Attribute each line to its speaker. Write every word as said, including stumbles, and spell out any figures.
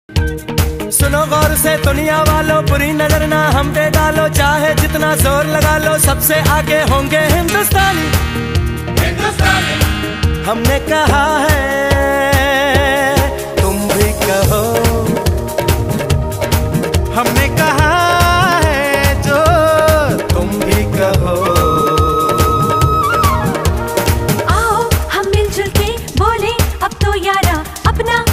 Speaker 1: सुनो गौर से दुनिया वालों, बुरी नजर ना हम पे डालो, चाहे जितना जोर लगा लो, सबसे आगे होंगे हिंदुस्तानी। हिंदुस्तानी हमने कहा है